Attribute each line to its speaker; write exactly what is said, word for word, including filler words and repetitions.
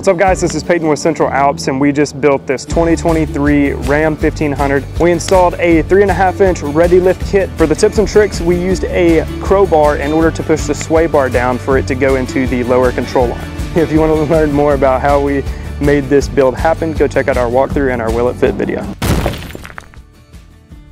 Speaker 1: What's up guys, this is Peyton with Central Alps and we just built this twenty twenty-three Ram fifteen hundred. We installed a three and a half inch Readylift kit. For the tips and tricks, we used a crowbar in order to push the sway bar down for it to go into the lower control arm. If you want to learn more about how we made this build happen, go check out our walkthrough and our Will It Fit video.